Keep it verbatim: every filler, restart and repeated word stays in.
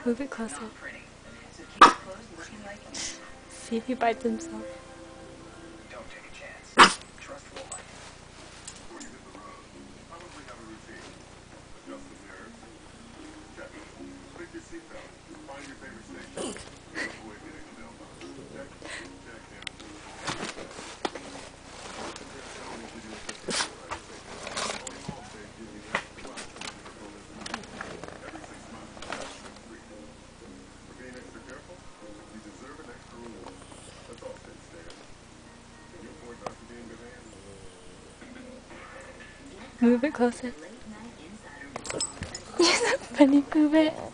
Move it closer. See if he bites himself. Don't take a chance. Trust the light. Before you hit the road, probably have a routine. Adjust the mirrors. Check. Pick your seatbelt. Find your favorite station. Avoid hitting the mailbox. Check. Check him. Tell me to do a different right station. Only all states give you that plus every six months. That's free. For being extra careful, you deserve an extra reward. That's all states stand. Can you afford not to be in good hands? Move it closer. You're so funny, Pooh Bear.